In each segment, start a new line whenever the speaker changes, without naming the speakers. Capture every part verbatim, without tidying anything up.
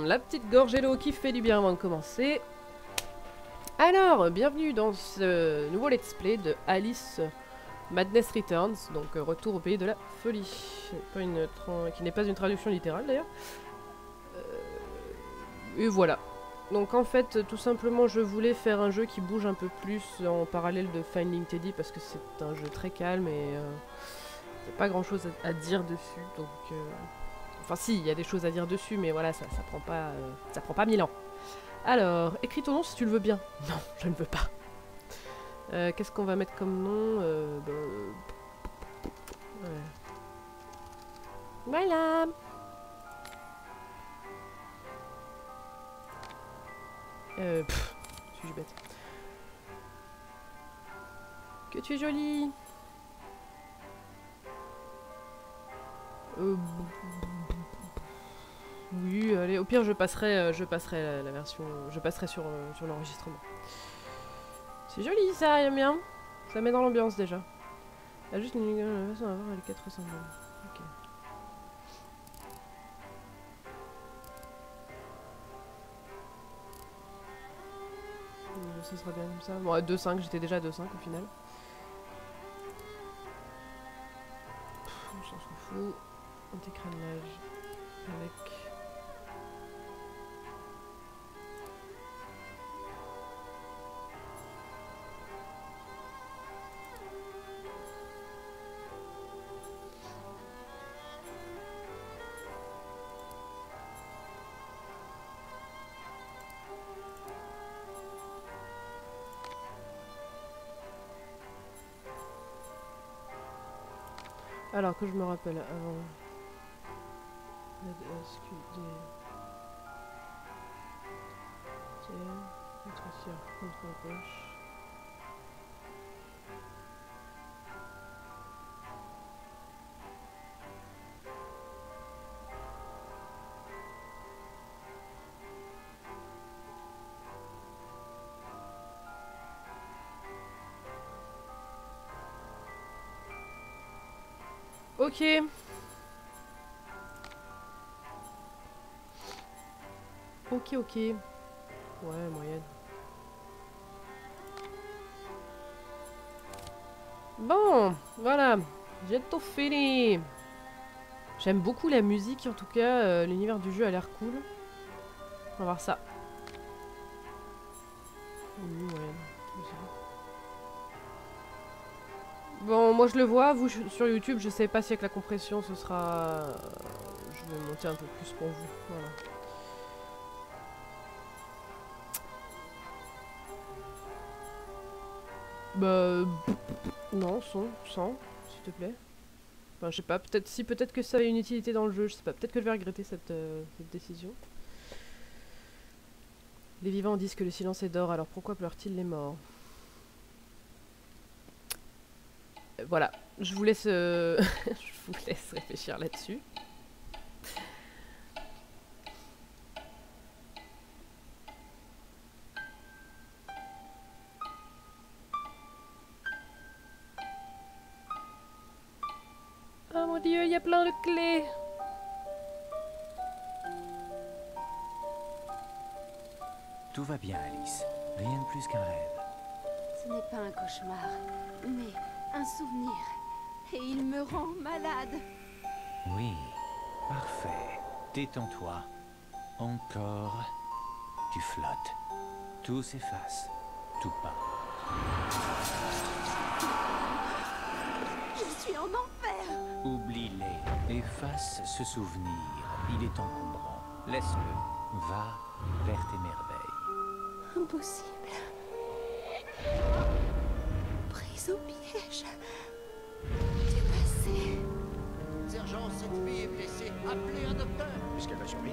la petite gorgée d'eau qui fait du bien avant de commencer. Alors, bienvenue dans ce nouveau let's play de Alice Madness Returns, donc euh, retour au pays de la folie, pas une qui n'est pas une traduction littérale d'ailleurs. Euh, et voilà. Donc en fait, tout simplement, je voulais faire un jeu qui bouge un peu plus en parallèle de Finding Teddy parce que c'est un jeu très calme et euh, il n'y a pas grand chose à, à dire dessus, donc... Euh, Enfin si, il y a des choses à dire dessus, mais voilà, ça, ça prend pas, euh, ça prend pas mille ans. Alors, écris ton nom si tu le veux bien. Non, je ne veux pas. Euh, Qu'est-ce qu'on va mettre comme nom euh, bah, ouais. Voilà. Euh, pff, suis-je bête. Que tu es jolie. Euh, Oui, allez, au pire je passerai, euh, je passerai la, la version, je passerai sur, euh, sur l'enregistrement. C'est joli ça, j'aime bien. Ça met dans l'ambiance déjà. Il y a juste une façon d'avoir les quatre symboles. Ok. Ça sera bien comme ça. Bon, à deux cinq, j'étais déjà à deux cinq au final. Pff, on s'en fout. Anti-crénelage avec... Alors que je me rappelle avant... S Q D... T... Entretien, contrôle gauche... Ok. Ok, ok. Ouais, moyenne. Bon, voilà. J'ai tout fini. J'aime beaucoup la musique, en tout cas. Euh, L'univers du jeu a l'air cool. On va voir ça. Oui, moyenne. Bon, moi je le vois, vous sur YouTube, je sais pas si avec la compression ce sera... Je vais monter un peu plus pour vous, voilà. Bah... Non, son, sans, s'il te plaît. Enfin, je sais pas, peut-être si, peut-être que ça a une utilité dans le jeu, je sais pas, peut-être que je vais regretter cette, euh, cette décision. Les vivants disent que le silence est d'or, alors pourquoi pleurent-ils les morts? Voilà, je vous laisse, euh... je vous laisse réfléchir là-dessus. Oh mon dieu, il y a plein de clés.
Tout va bien, Alice. Rien de plus qu'un rêve.
Ce n'est pas un cauchemar, mais un souvenir. Et il me rend malade.
Oui, parfait. Détends-toi. Encore. Tu flottes. Tout s'efface. Tout part.
Je suis en enfer.
Oublie-les. Efface ce souvenir. Il est encombrant. Laisse-le. Va vers tes merveilles.
Impossible. Prise au piège. Du passé.
Sergent, cette fille est blessée. Appelez un docteur. Est-ce qu'elle va survivre?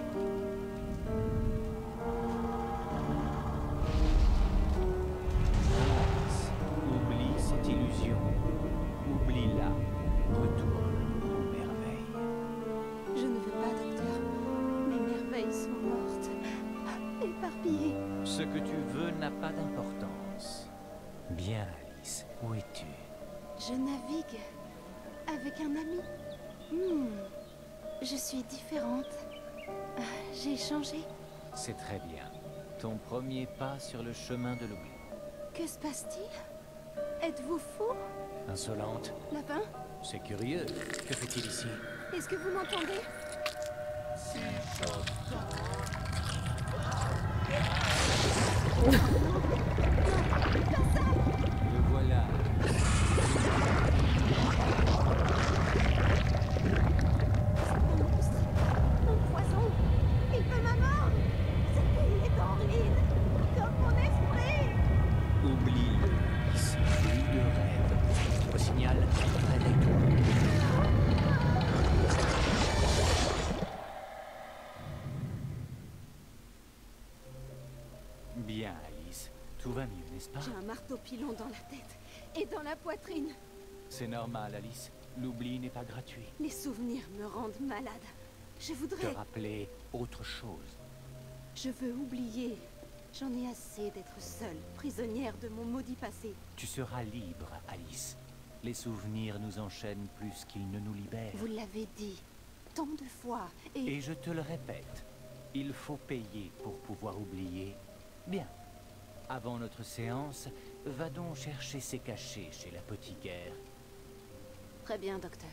Oublie cette illusion. Oublie-la. Retourne aux merveilles.
Je ne veux pas, docteur. Mes merveilles sont mortes. Éparpillées.
Ce que tu veux n'a pas d'importance. Bien, Alice. Où es-tu?
Je navigue avec un ami. Hmm. Je suis différente. J'ai changé.
C'est très bien. Ton premier pas sur le chemin de l'oubli.
Que se passe-t-il? Êtes-vous fou?
Insolente.
Lapin?
C'est curieux. Que fait-il ici?
Est-ce que vous m'entendez?
Le voilà.
Mon monstre! Mon poison! Il veut ma mort! Ce pays est en ruine! Comme mon esprit!
Oublie-le, Alice. Plus de rêve. Au signal, réveille-toi. Bien, Alice. Tout va mieux, n'est-ce pas?
J'ai un marteau pilon dans la tête et dans la poitrine.
C'est normal, Alice. L'oubli n'est pas gratuit.
Les souvenirs me rendent malade. Je
Te
voudrais...
rappeler autre chose.
Je veux oublier. J'en ai assez d'être seule, prisonnière de mon maudit passé.
Tu seras libre, Alice. Les souvenirs nous enchaînent plus qu'ils ne nous libèrent.
Vous l'avez dit tant de fois et...
Et je te le répète, il faut payer pour pouvoir oublier. Bien. Avant notre séance, va donc chercher ses cachets chez l'apothicaire.
Très bien, docteur.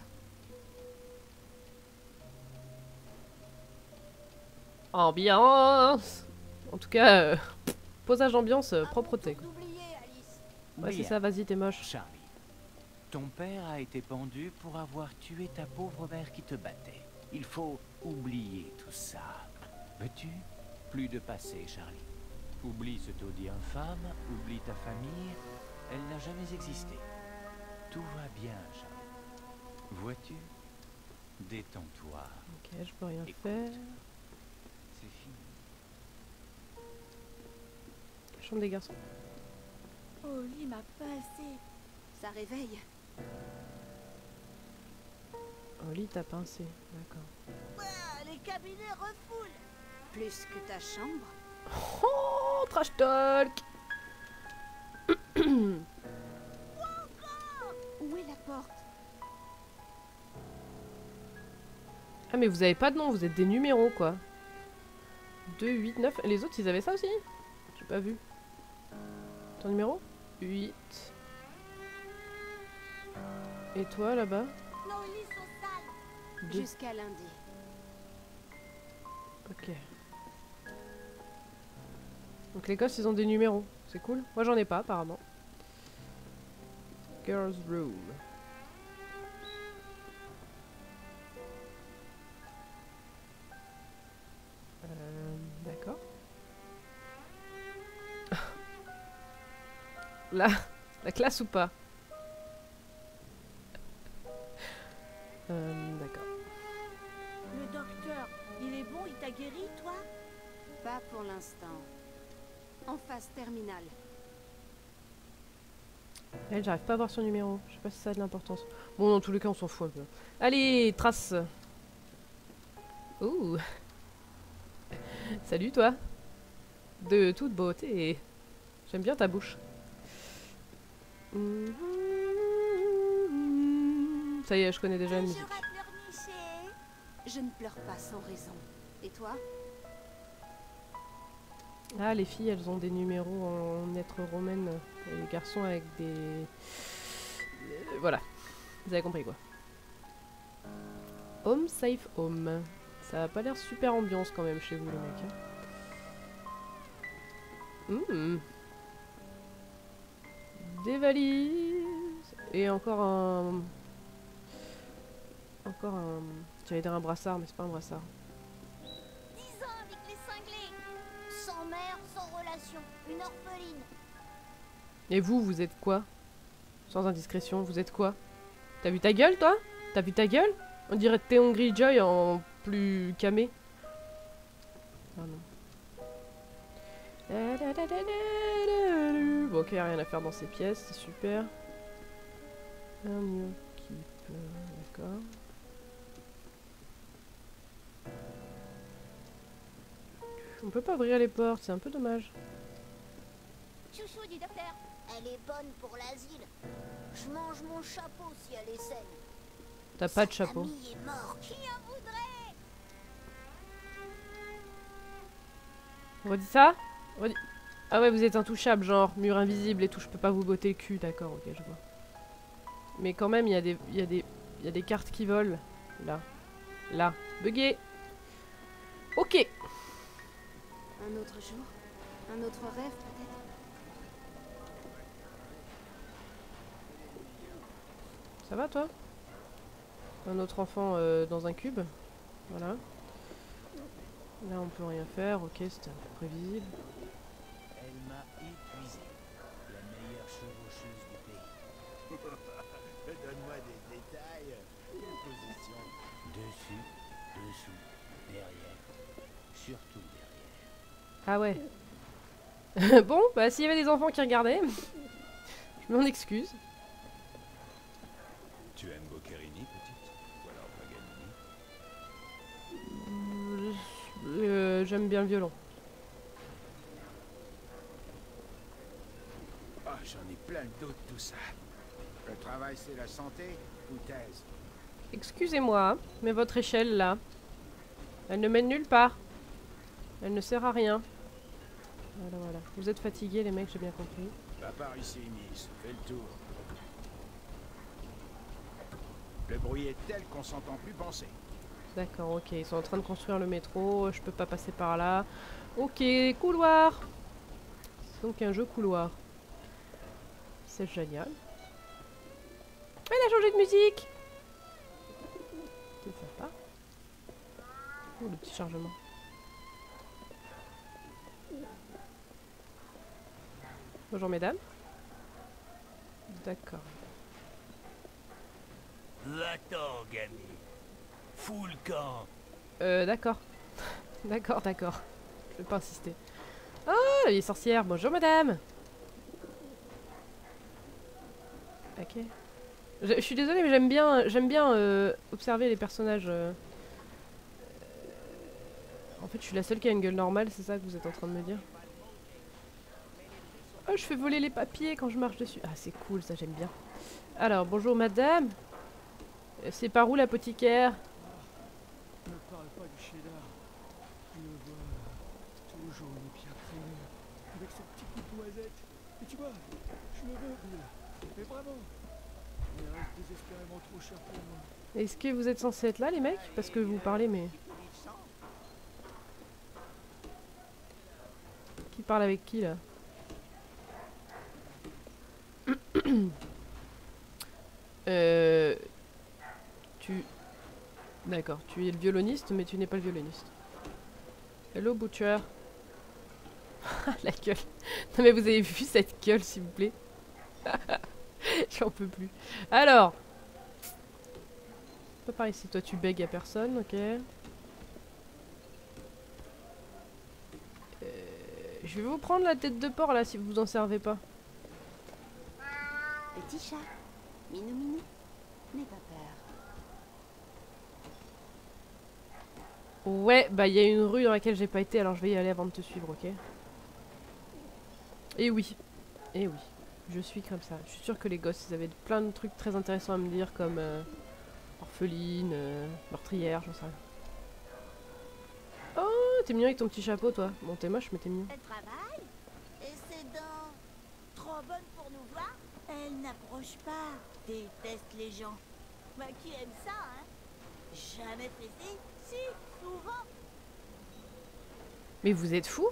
Ambiance. En tout cas, euh, posage d'ambiance, euh, propreté. Quoi. Ouais, c'est
Bien.
ça, vas-y, t'es moche.
Charlie, ton père a été pendu pour avoir tué ta pauvre mère qui te battait. Il faut oublier tout ça. Veux-tu? Plus de passé, Charlie. Oublie ce taudis infâme, oublie ta famille. Elle n'a jamais existé. Tout va bien, Charlie. Vois-tu? Détends-toi.
Ok, je peux rien
Écoute.
faire.
C'est fini.
Chambre des garçons.
Oh, il m'a pincé. Ça réveille.
Un lit t'a pincé, d'accord.
Les cabinets refoulent. Plus que ta chambre.
Oh, trash talk.
Où est la porte?
Ah mais vous avez pas de nom, vous êtes des numéros quoi. deux, huit, neuf. Les autres ils avaient ça aussi? J'ai pas vu. Ton numéro? huit. Et toi là-bas?
Nos lits sont sales.
Deux.
Jusqu'à lundi.
Ok. Donc les gosses ils ont des numéros, c'est cool. Moi j'en ai pas apparemment. Girls room. Euh, D'accord. Là, la classe ou pas? Euh, D'accord.
Le docteur, il est bon, il t'a guéri, toi?
Pas pour l'instant. En phase terminale.
Elle, j'arrive pas à voir son numéro. Je sais pas si ça a de l'importance. Bon, dans tous les cas, on s'en fout un peu. Allez, trace. Ouh. Salut, toi. De toute beauté. J'aime bien ta bouche. Ça y est, je connais déjà la musique.
Je ne pleure pas sans raison. Et toi?
Ah, les filles, elles ont des numéros en lettres romaines. Et les garçons avec des... Euh, voilà. Vous avez compris, quoi. Home, safe home. Ça a pas l'air super ambiance, quand même, chez vous, les mecs. Hein. Mmh. Des valises. Et encore un... Encore un... J'allais dire un brassard, mais c'est pas un brassard.
dix ans avec les cinglés. Sans mère, sans relation. Une orpheline.
Et vous, vous êtes quoi? Sans indiscrétion, vous êtes quoi? T'as vu ta gueule, toi? T'as vu ta gueule? On dirait Théon Greyjoy en plus camé. Ah non. Bon, ok, rien à faire dans ces pièces, c'est super. Un mur qui peut... D'accord. On peut pas ouvrir les portes, c'est un peu dommage.
Chouchou du docteur. Elle est bonne pour l'asile. Je mange mon chapeau si elle est saine.
T'as pas de chapeau.
L'ami est mort. Qui en voudrait?
Redis ça. Redis... Ah ouais, vous êtes intouchable, genre mur invisible et tout, je peux pas vous botter le cul, d'accord, ok, je vois. Mais quand même, il y a des, il y a des, il y a des cartes qui volent, là, là, bugué. Ok.
Un autre jour, un autre rêve peut-être.
Ça va toi? Un autre enfant euh, dans un cube, voilà. Là, on peut rien faire, ok, c'était un peu prévisible.
Elle m'a épuisé. La meilleure chevaucheuse du pays.
Donne-moi des détails. Quelle position?
Dessus, dessous, derrière. Surtout derrière.
Ah ouais. Bon, bah s'il y avait des enfants qui regardaient, je m'en excuse.
Tu aimes Boccherini, petite? Ou alors Paganini?
Euh, J'aime bien le violon.
Oh, j'en ai plein le dos de tout ça. Le travail, c'est la santé ou thèse?
Excusez-moi, mais votre échelle là, elle ne mène nulle part. Elle ne sert à rien. Voilà, voilà. Vous êtes fatigués les mecs, j'ai bien compris.
Va par ici, Miss. Fais le tour. Le bruit est tel qu'on s'entend plus penser.
D'accord, ok, ils sont en train de construire le métro, je peux pas passer par là. Ok, couloir. C'est donc un jeu couloir. C'est génial. Elle a changé de musique. C'est sympa. Oh, le petit chargement. Bonjour mesdames. D'accord.
Va-t'en, gamine. Fous le camp.
Euh, d'accord. D'accord, d'accord. Je vais pas insister. Ah, la vieille sorcière. Bonjour madame. Ok. Je, je suis désolée, mais j'aime bien, j'aime bien euh, observer les personnages. Euh... En fait, je suis la seule qui a une gueule normale, c'est ça que vous êtes en train de me dire? Oh, je fais voler les papiers quand je marche dessus. Ah, c'est cool, ça j'aime bien. Alors, bonjour madame. C'est par où l'apothicaire?
Ne parle pas du cheddar. Je le vois toujours les pieds créés, avec son petit coup de noisette. Et tu vois, je le veux, Bill. Mais vraiment. Il reste désespérément trop cher pour moi.
Est-ce que vous êtes censés être là, les mecs? Parce que vous parlez, mais... Qui parle avec qui, là? Euh... Tu... D'accord, tu es le violoniste, mais tu n'es pas le violoniste. Hello, Butcher. La gueule. Non mais vous avez vu cette gueule, s'il vous plaît? J'en peux plus. Alors... Pas par ici, toi tu bègues à personne, ok. Euh... Je vais vous prendre la tête de porc, là, si vous en servez pas.
Petit chat, minou minou, n'aie pas peur.
Ouais, bah il y a une rue dans laquelle j'ai pas été, alors je vais y aller avant de te suivre, ok? Et oui, et oui, je suis comme ça. Je suis sûre que les gosses, ils avaient plein de trucs très intéressants à me dire, comme euh, orpheline, euh, meurtrière, j'en sais rien. Oh, t'es mignon avec ton petit chapeau, toi. Bon, t'es moche, mais t'es mignon.
Elle travaille et ses dents trop bonnes pour nous voir. Elle n'approche pas, déteste les gens. Bah qui aime ça, hein? Jamais pressé, si, souvent.
Mais vous êtes fous?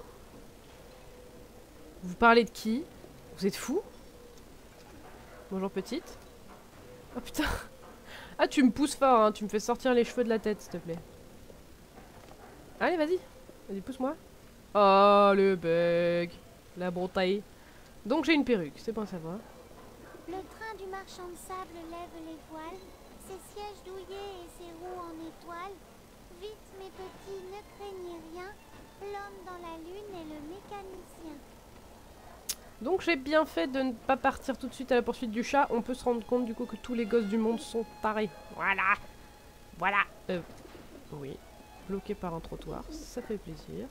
Vous parlez de qui? Vous êtes fous? Bonjour petite. Oh putain. Ah tu me pousses fort, hein. Tu me fais sortir les cheveux de la tête, s'il te plaît. Allez, vas-y. Vas-y, pousse-moi. Oh, le bug. La brontaille. Donc j'ai une perruque, c'est bon à savoir.
Le train du marchand de sable lève les voiles, ses sièges douillés et ses roues en étoiles. Vite, mes petits, ne craignez rien. L'homme dans la lune est le mécanicien.
Donc j'ai bien fait de ne pas partir tout de suite à la poursuite du chat. On peut se rendre compte du coup que tous les gosses du monde sont tarés. Voilà. Voilà. Euh, oui. Bloqué par un trottoir. Ça fait plaisir.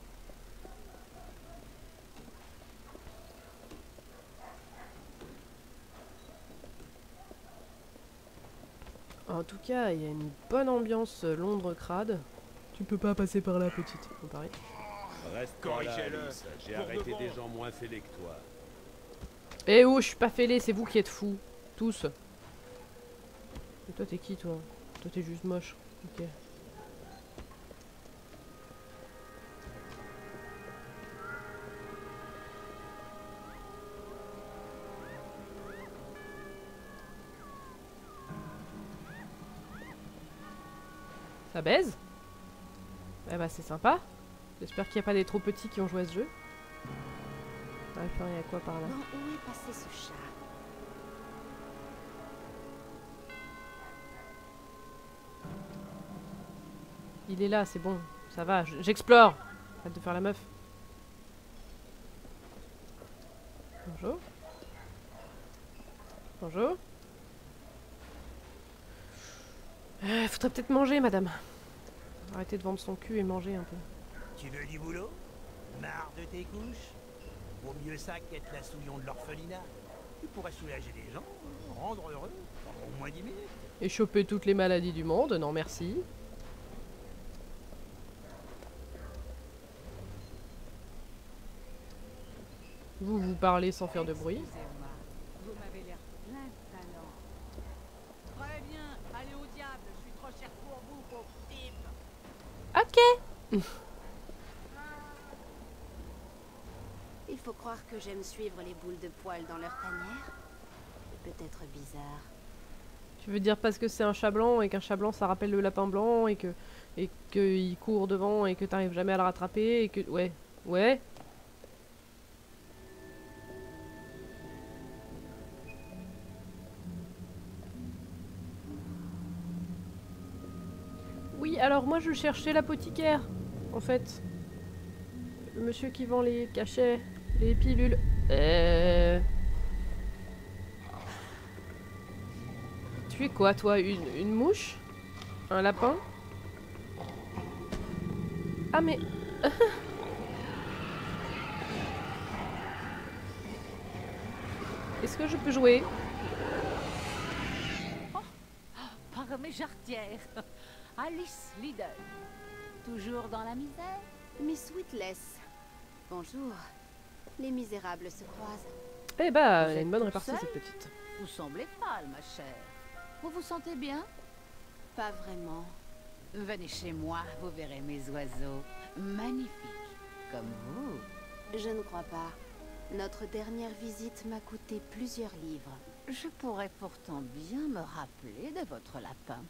En tout cas, il y a une bonne ambiance Londres crade. Tu peux pas passer par là, petite. On parie.
Reste pas là,
Corrigez-le.
Alice. J'ai
Pour
arrêté
de bon.
des gens moins fêlés que toi.
Eh oh, je suis pas fêlé, c'est vous qui êtes fous. Tous. Et toi, t'es qui, toi? Toi, t'es juste moche. Ok. Ça baise? Eh bah c'est sympa. J'espère qu'il n'y a pas des trop petits qui ont joué à ce jeu. Ah, il y a quoi par là?
Bon, où est passé ce chat?
Il est là, c'est bon. Ça va, j- j'explore. Arrête de faire la meuf. Bonjour. Bonjour. Euh, faudrait peut-être manger, madame. Arrêtez de vendre son cul et manger un peu.
Tu veux du boulot? Marre de tes couches? Vaut mieux ça qu'être la souillon de l'orphelinat. Tu pourrais soulager des gens, rendre heureux, pendant au moins dix minutes.
Et choper toutes les maladies du monde, non merci. Vous, vous parlez sans faire de bruit.
Excusez-moi, vous m'avez l'air plein de talent. Très bien, allez au diable, je suis trop cher pour vous, pauvre type.
Ok.
Il faut croire que j'aime suivre les boules de poils dans leur tanière. C'est peut-être bizarre.
Tu veux dire parce que c'est un chat blanc et qu'un chat blanc ça rappelle le lapin blanc et que et qu'il court devant et que t'arrives jamais à le rattraper et que ouais ouais. Oui, alors moi je cherchais l'apothicaire en fait. Le monsieur qui vend les cachets, les pilules. Euh... Tu es quoi, toi? Une, une mouche? Un lapin? Ah, mais... Est-ce que je peux jouer?
Par mes jarretières. Alice Liddell. Toujours dans la misère?
Miss Witless. Bonjour. Les misérables se croisent.
Eh bah,
Vous
elle a
êtes
une bonne
toute
répartie,
seule?
cette petite.
Vous semblez pâle, ma chère. Vous vous sentez bien?
Pas vraiment.
Venez chez moi, vous verrez mes oiseaux. Magnifiques, comme vous.
Je ne crois pas. Notre dernière visite m'a coûté plusieurs livres.
Je pourrais pourtant bien me rappeler de votre lapin.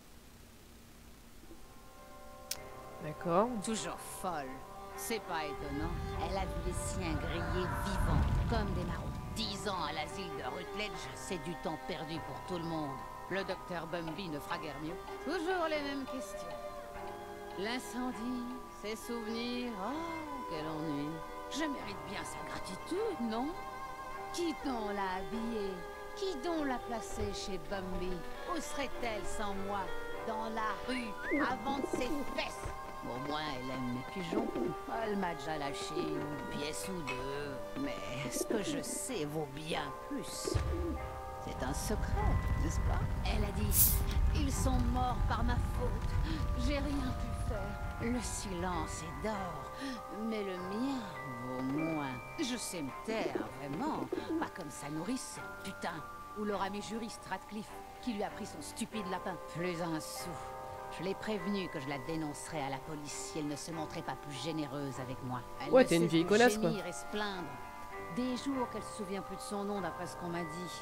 D'accord.
Toujours folle. C'est pas étonnant. Elle a vu les siens grillés vivants, comme des marrons. Dix ans à l'asile de Rutledge, c'est du temps perdu pour tout le monde. Le docteur Bumby ne fera guère mieux. Toujours les mêmes questions. L'incendie, ses souvenirs, oh, quel ennui. Je mérite bien sa gratitude, non? Qui donc l'a habillée? Qui donc l'a placée chez Bumby? Où serait-elle sans moi? Dans la rue, avant de ses fesses? Au moins, elle aime mes pigeons. Elle m'a déjà lâché une pièce ou deux. Mais ce que je sais vaut bien plus. C'est un secret, n'est-ce pas? Elle a dit, ils sont morts par ma faute. J'ai rien pu faire. Le silence est d'or, mais le mien vaut moins. Je sais me taire, vraiment. Pas comme sa nourrice, cette putain. Ou leur ami juriste Radcliffe, qui lui a pris son stupide lapin. Plus un sou. Je l'ai prévenue que je la dénoncerais à la police si elle ne se montrait pas plus généreuse avec moi. Elle
Ouais,
ne
t'es une
cesse
vieille
de
connasse, quoi.
gémir et se plaindre. Des jours qu'elle se souvient plus de son nom d'après ce qu'on m'a dit.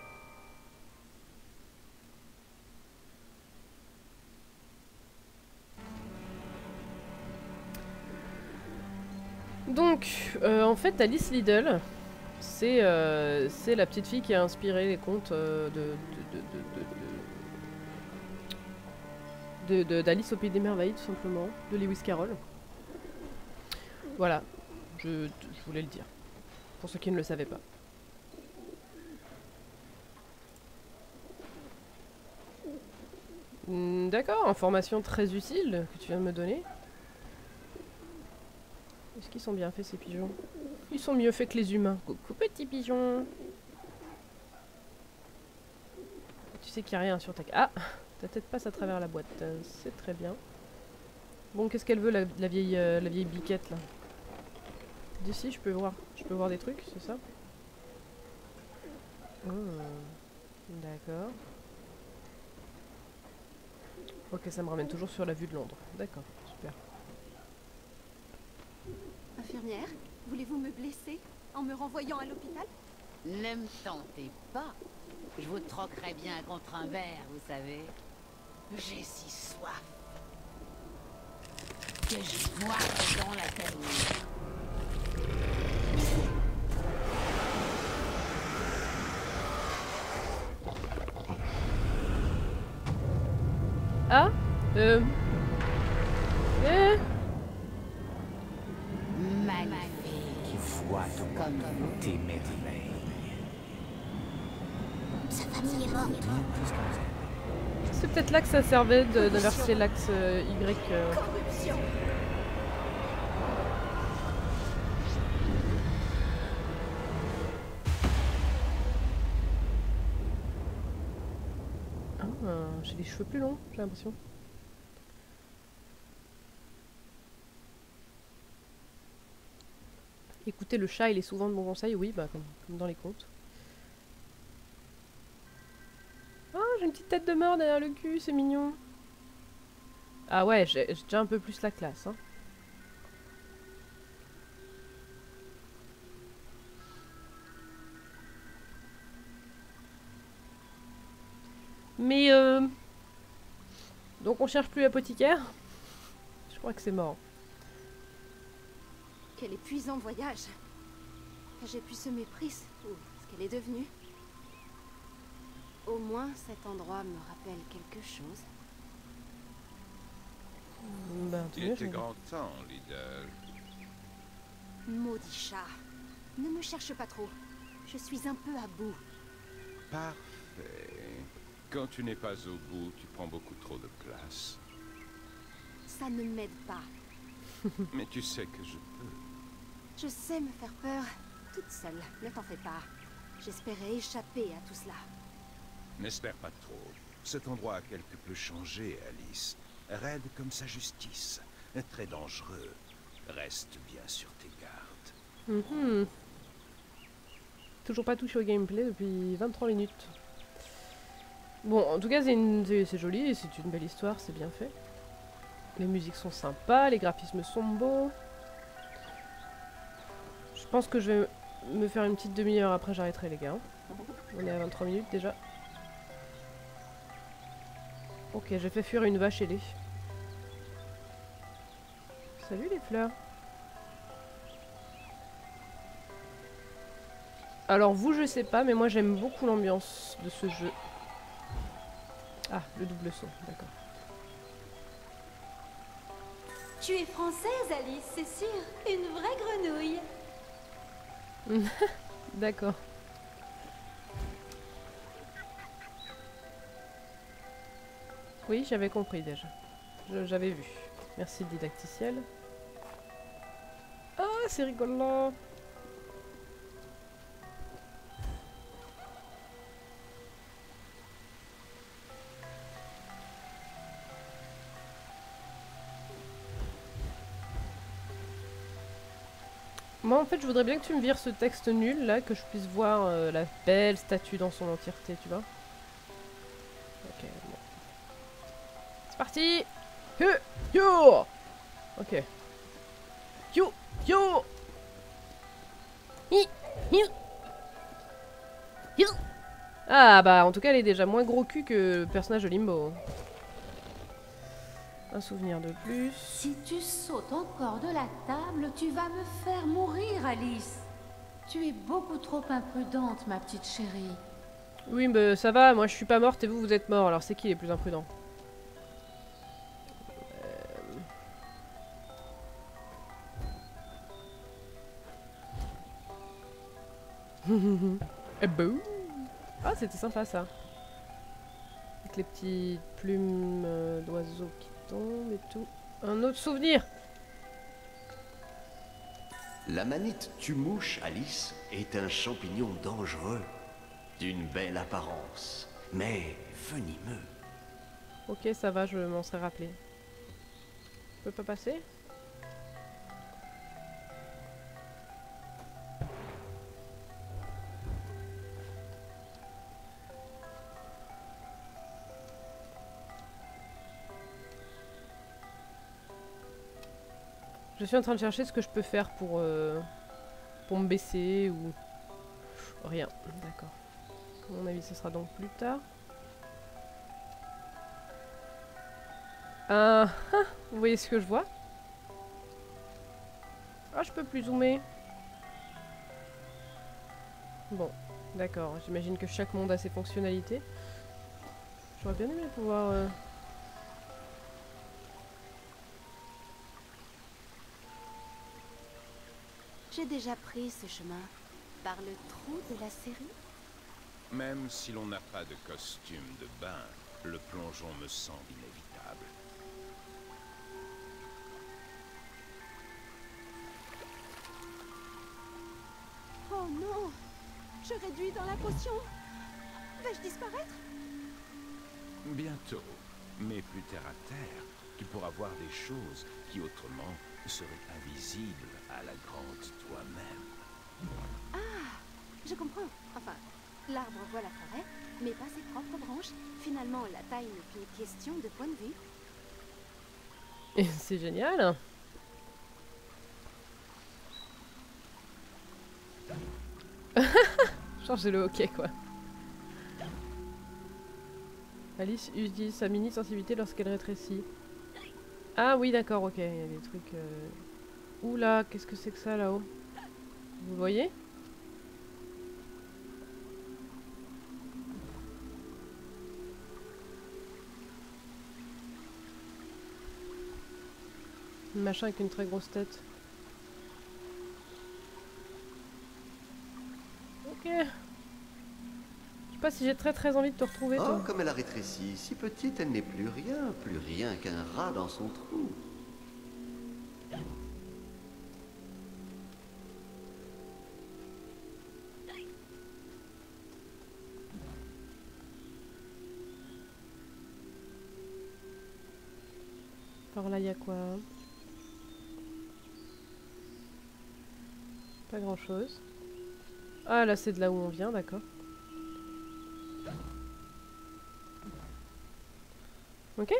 Donc, euh, en fait, Alice Liddell, c'est euh, c'est la petite fille qui a inspiré les contes euh, de, de, de, de, de, de- de- d'Alice au Pays des Merveilles, tout simplement, de Lewis Carroll. Voilà, je, je voulais le dire, pour ceux qui ne le savaient pas. Hmm, d'accord, information très utile que tu viens de me donner. Est-ce qu'ils sont bien faits ces pigeons? Ils sont mieux faits que les humains. Coucou petit pigeon. Tu sais qu'il n'y a rien sur ta... Ah, ta tête passe à travers la boîte. Euh, C'est très bien. Bon, qu'est-ce qu'elle veut la, la vieille, euh, la vieille biquette là? D'ici, je peux voir, je peux voir des trucs, c'est ça? Oh. D'accord. Ok, ça me ramène toujours sur la vue de Londres. D'accord, super.
Infirmière, voulez-vous me blesser en me renvoyant à l'hôpital?
Ne me tentez pas. Je vous troquerai bien contre un verre, vous savez. J'ai si soif que je bois dans la canne.
Ah Euh... Eh
Magnifique.
Vois
Comme vous.
tes merveilles.
Sa famille est morte.
C'est peut-être là que ça servait de- d'inverser l'axe euh, Y. euh.
Corruption.
Ah, j'ai les cheveux plus longs, j'ai l'impression. Écoutez, le chat, il est souvent de bons conseils, oui, bah comme, comme dans les contes. Ah, j'ai une petite tête de mort derrière le cul, c'est mignon. Ah ouais, j'ai j'ai déjà un peu plus la classe, hein. Mais euh... donc on cherche plus l'apothicaire. Je crois que c'est mort.
Quel épuisant voyage. J'ai pu ce mépris, ou ce qu'elle est devenue. Au moins, cet endroit me rappelle quelque chose.
Ben,
Il était grand temps, Lidl.
Maudit chat. Ne me cherche pas trop. Je suis un peu à bout.
Parfait. Quand tu n'es pas au bout, tu prends beaucoup trop de place.
Ça ne m'aide pas.
Mais tu sais que je peux.
Je sais me faire peur toute seule, ne t'en fais pas. J'espérais échapper à tout cela.
N'espère pas trop. Cet endroit a quelque peu changé, Alice. Raide comme sa justice. Très dangereux. Reste bien sur tes gardes.
Mhm. Toujours pas touché au gameplay depuis vingt-trois minutes. Bon, en tout cas, c'est une- c'est- c'est joli, c'est une belle histoire, c'est bien fait. Les musiques sont sympas, les graphismes sont beaux. Je pense que je vais me faire une petite demi-heure après, j'arrêterai, les gars. On est à vingt-trois minutes déjà. Ok, j'ai fait fuir une vache ailée. Salut les fleurs. Alors vous, je sais pas, mais moi j'aime beaucoup l'ambiance de ce jeu. Ah, le double saut, d'accord.
Tu es française, Alice, c'est sûr. Une vraie grenouille.
D'accord. Oui, j'avais compris déjà. Je- J'avais vu. Merci didacticiel. Ah, c'est rigolo. Moi, en fait, je voudrais bien que tu me vires ce texte nul, là, que je puisse voir euh, la belle statue dans son entièreté, tu vois. Ok, bon. C'est parti. Hu, yo. Ok. Yo, yo. Hi, hi. Yo. Ah, bah, en tout cas, elle est déjà moins gros cul que le personnage de Limbo. Un souvenir de plus.
Si tu sautes encore de la table, tu vas me faire mourir, Alice. Tu es beaucoup trop imprudente, ma petite chérie.
Oui, mais ça va, moi je suis pas morte et vous, vous êtes mort, alors c'est qui les plus imprudents? Euh... Eh ben. Ah, c'était sympa ça. Avec les petites plumes euh, d'oiseaux qui tombent et tout. Un autre souvenir!
La manite tue-mouche, Alice, est un champignon dangereux, d'une belle apparence, mais venimeux.
Ok, ça va, je m'en serais rappelé. Je peux pas passer? Je suis en train de chercher ce que je peux faire pour, euh, pour me baisser ou... Rien, d'accord. À mon avis, ce sera donc plus tard. Ah, ah, vous voyez ce que je vois? Ah, je peux plus zoomer. Bon, d'accord. J'imagine que chaque monde a ses fonctionnalités. J'aurais bien aimé pouvoir... Euh...
J'ai déjà pris ce chemin par le trou de la série.
Même si l'on n'a pas de costume de bain, le plongeon me semble inévitable.
Oh non! Je réduis dans la potion! Vais-je disparaître?
Bientôt, mais plus terre à terre, tu pourras voir des choses qui autrement seraient invisibles à la grande toi-même.
Ah! Je comprends. Enfin, l'arbre voit la forêt, mais pas ses propres branches. Finalement, la taille n'est qu'une question de point de vue.
Et c'est génial! Genre j'ai le hockey quoi. Alice utilise sa mini sensibilité lorsqu'elle rétrécit. Ah oui d'accord, ok, il y a des trucs... Euh... Oula, qu'est-ce que c'est que ça là-haut? Vous voyez? Un machin avec une très grosse tête. Ok. Je sais pas si j'ai très très envie de te retrouver toi.
Oh, comme elle a rétréci. Si petite, elle n'est plus rien. Plus rien qu'un rat dans son trou.
Par là, il y a quoi? Pas grand chose. Ah là, c'est de là où on vient, d'accord. Ok.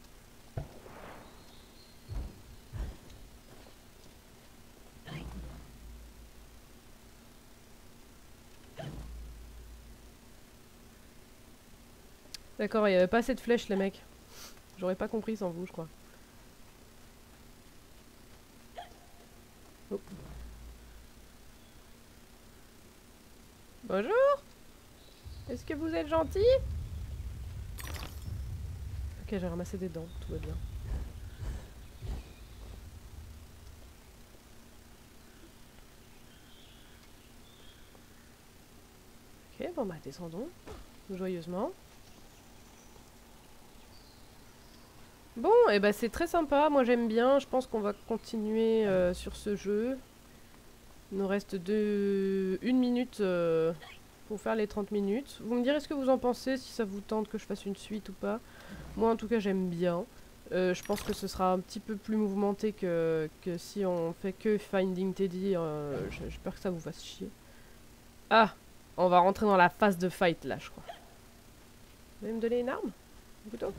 D'accord, il n'y avait pas assez de flèches les mecs. J'aurais pas compris sans vous, je crois. Oh. Bonjour. Est-ce que vous êtes gentil? Ok, j'ai ramassé des dents, tout va bien. Ok, bon bah descendons joyeusement. Bon, et bah c'est très sympa, moi j'aime bien, je pense qu'on va continuer euh, sur ce jeu. Il nous reste deux... une minute euh, pour faire les trente minutes. Vous me direz ce que vous en pensez, si ça vous tente que je fasse une suite ou pas. Moi en tout cas j'aime bien. Euh, je pense que ce sera un petit peu plus mouvementé que, que si on fait que Finding Teddy. Euh, J'ai peur que ça vous fasse chier. Ah, on va rentrer dans la phase de fight là, je crois. Vous allez me donner une arme? Un couteau?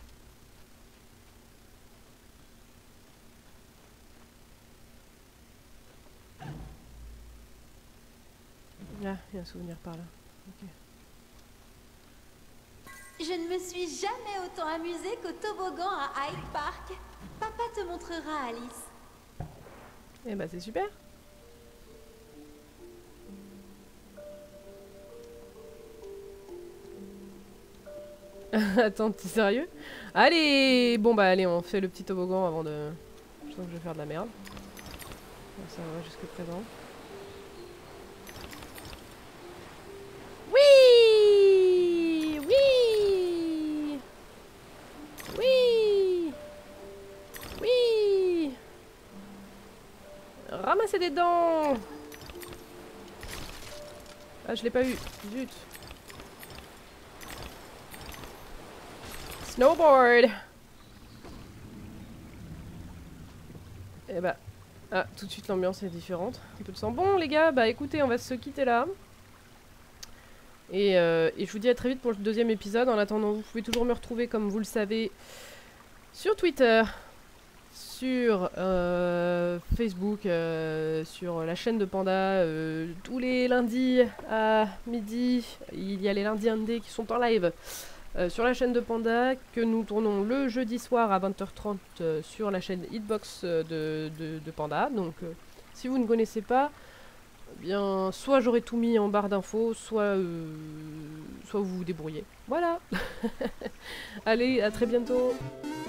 Ah, il y a un souvenir par là. Ok.
Je ne me suis jamais autant amusée qu'au toboggan à Hyde Park. Papa te montrera, Alice.
Eh bah c'est super. Attends, t'es sérieux? Allez! Bon bah allez, on fait le petit toboggan avant de... Je sens que je vais faire de la merde. Ça va jusque présent. Oui! Oui! Oui! Oui! Ramasser des dents! Ah, je l'ai pas eu. Zut. Snowboard! Et bah... Ah, tout de suite l'ambiance est différente. Un peu de sang. Bon les gars, bah écoutez, on va se quitter là. Et, euh, et je vous dis à très vite pour le deuxième épisode. En attendant, vous pouvez toujours me retrouver, comme vous le savez, sur Twitter, sur euh, Facebook, euh, sur la chaîne de Panda, euh, tous les lundis à midi. Il y a les lundis indés qui sont en live euh, sur la chaîne de Panda, que nous tournons le jeudi soir à vingt heures trente euh, sur la chaîne Hitbox euh, de, de, de Panda. Donc euh, si vous ne connaissez pas, eh bien soit j'aurai tout mis en barre d'infos, soit, euh, soit vous vous débrouillez. Voilà. Allez, à très bientôt.